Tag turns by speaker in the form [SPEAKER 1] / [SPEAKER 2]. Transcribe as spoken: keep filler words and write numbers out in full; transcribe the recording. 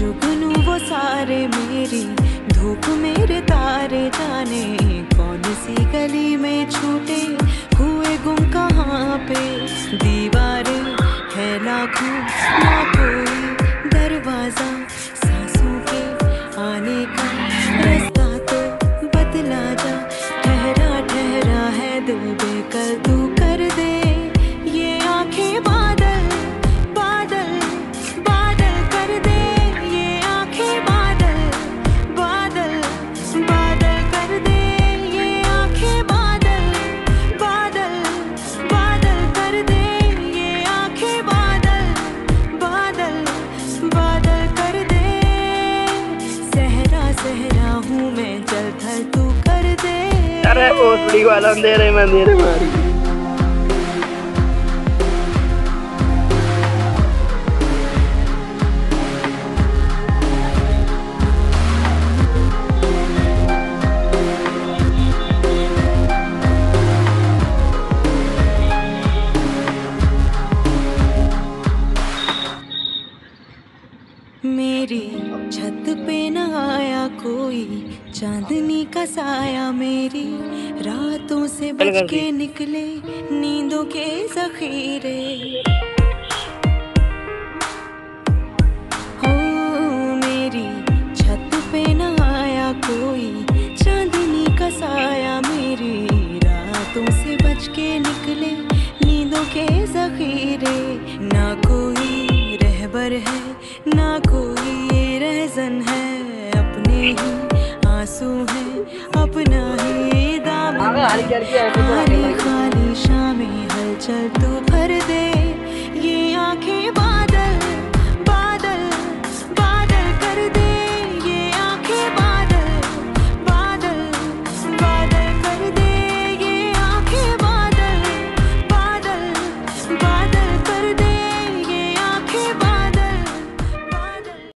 [SPEAKER 1] जुगनू वो सारे मेरी धूप मेरे तारे, जाने कौन सी गली में छूटे हुए गुम कहाँ पे। दीवारें है लाखों ना कोई दरवाजा, सांसों के आने का रास्ता तो बतला जा। ठहरा ठहरा है दिल बेकल, तू कर दे ये आंखें बादल बादल बादल कर दे। ये आंखें बादल बादल बादल कर दे। ये आंखें बादल बादल बादल कर दे। ये आंखें बादल बादल बादल कर दे। सहरा सहरा हूँ मैं जल थल, तू कर दे।
[SPEAKER 2] अरे ओसड़ी वाला अंधेरे में अंधेरे मारी।
[SPEAKER 1] मेरी छत पे न आया कोई चांदनी का साया, मेरी रातों से बच के निकले नींदों के जखीरे। हो मेरी छत पे न आया कोई चांदनी का साया, मेरी रातों से बच के निकले नींदों के जखीरे। ना कोई रहबर है ना कोई ये रहजन है, अपने ही आंसू है अपना ही दामन। खाली खाली शामें हलचल तू भर दे। ये आंखें